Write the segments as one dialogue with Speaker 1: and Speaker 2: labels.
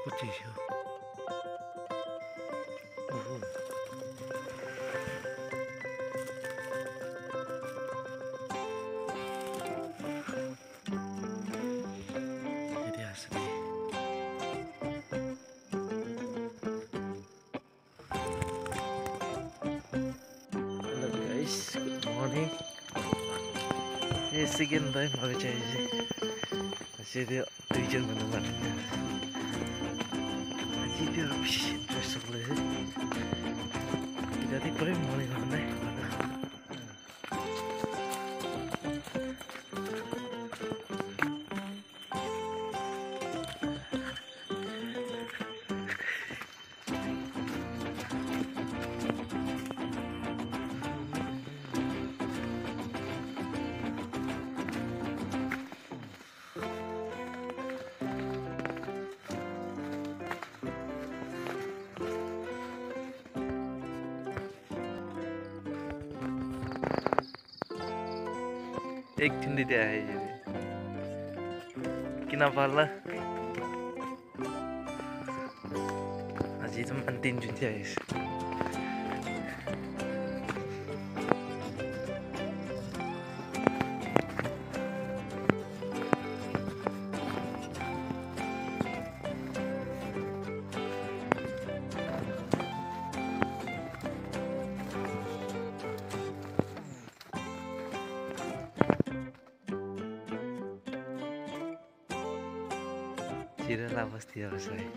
Speaker 1: चिज हो Good morning. Second time aku cari masih dia tujuan mana masih dia habis interest boleh kita di paling morning mana एक दिन दिते आए ये किना पाला अजी तुम अंतिम जुन चाहिँ आएछ Sirah pasti harus saya.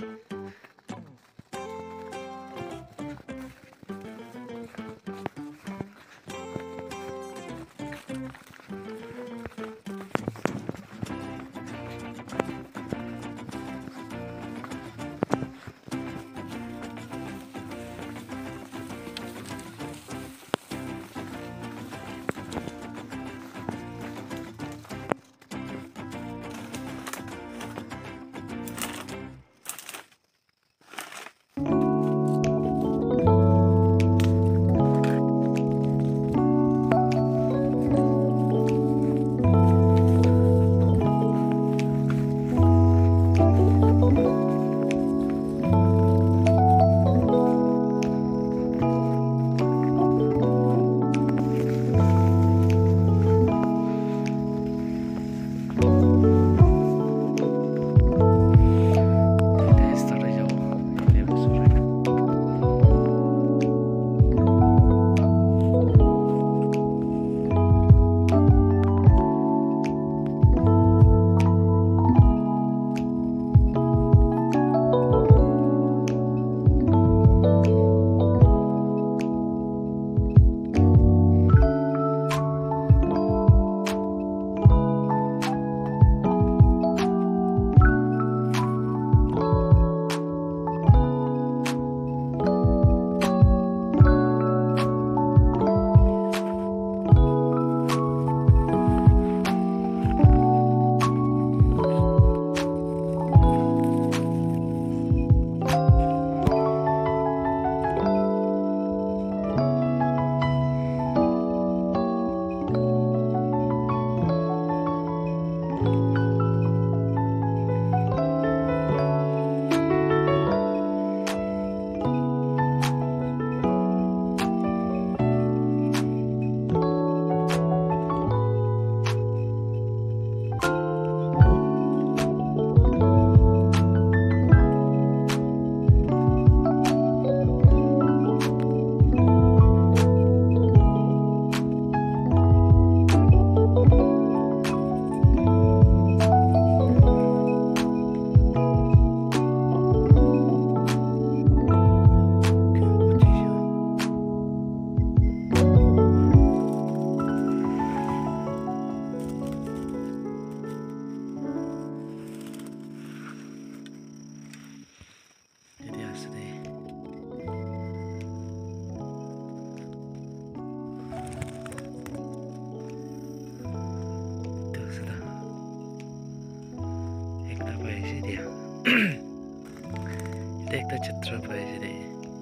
Speaker 1: Kita citra apa aja deh.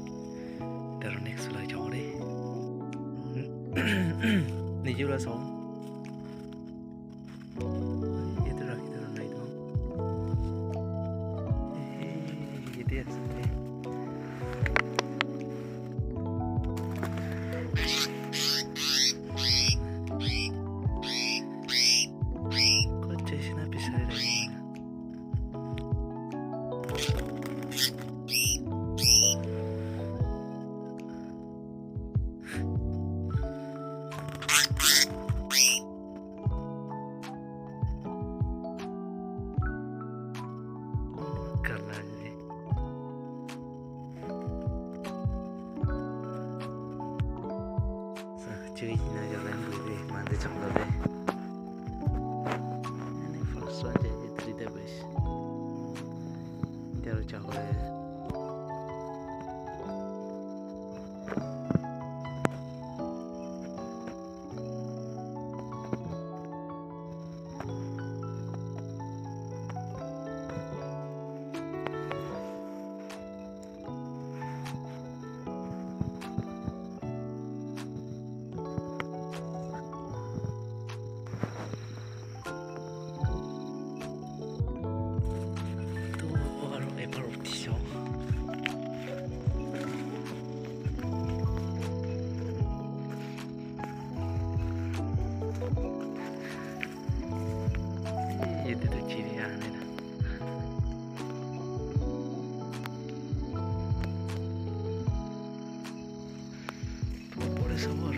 Speaker 1: Taruh next lagi jauh deh. Ini juga song. Itu lagi taruh naik dong. बढ़िया से వచ్చేసిన పిసారి करना जी cuy na jalan gue mandi coklat deh ini first aja itu tidak bes dia harus coklat itu tuh ciri aneh dah. Tuh boleh sabar.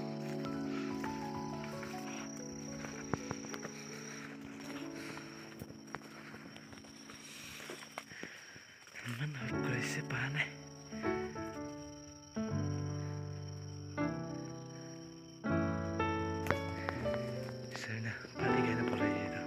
Speaker 1: Mana agresif aneh. Sana padi kayaknya boleh itu.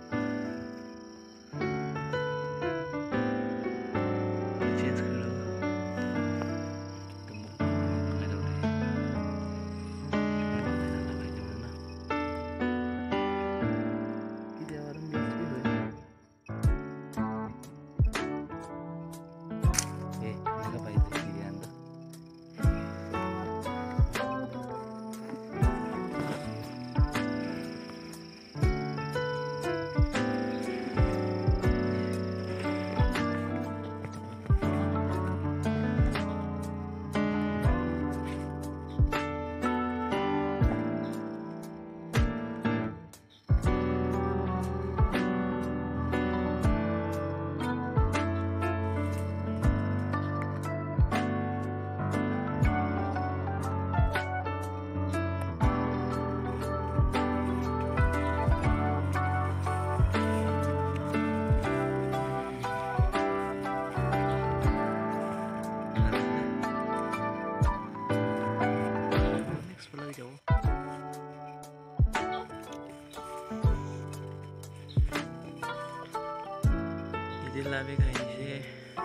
Speaker 1: Jadi lebih kayak sih.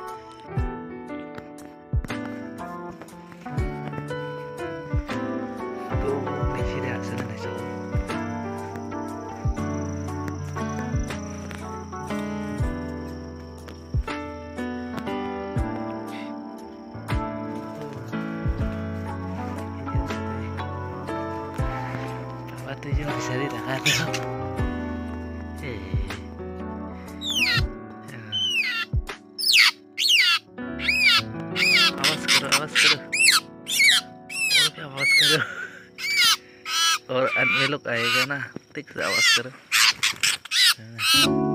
Speaker 1: Tuh, di sini hasilnya nih so. Waktu itu bisa ditahan. आवाज करो और आदमी लोग आएगा ना ठीक से आवाज करो।